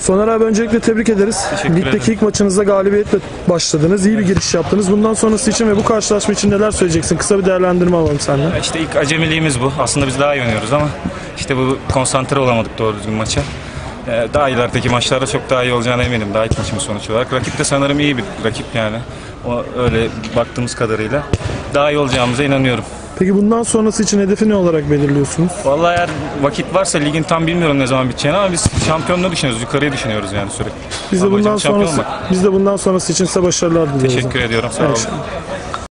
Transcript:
Soner abi öncelikle tebrik ederiz. Ligdeki ilk maçınızda galibiyetle başladınız. İyi bir giriş yaptınız. Bundan sonrası için ve bu karşılaşma için neler söyleyeceksin? Kısa bir değerlendirme alalım senden. İşte ilk acemiliğimiz bu. Aslında biz daha iyi oynuyoruz ama işte bu konsantre olamadık doğru düzgün maça. Daha ilerideki maçlarda çok daha iyi olacağına eminim. Daha ilk maçımız sonuç olarak. Rakip de sanırım iyi bir rakip yani. O öyle baktığımız kadarıyla daha iyi olacağımıza inanıyorum. Peki bundan sonrası için hedefi ne olarak belirliyorsunuz? Vallahi eğer vakit varsa ligin tam bilmiyorum ne zaman biteceğini ama biz şampiyonluğu düşünüyoruz. Yukarıyı düşünüyoruz yani sürekli. Biz de bundan sonrası için size başarılar diliyoruz. Teşekkür ediyorum. Sağ olun.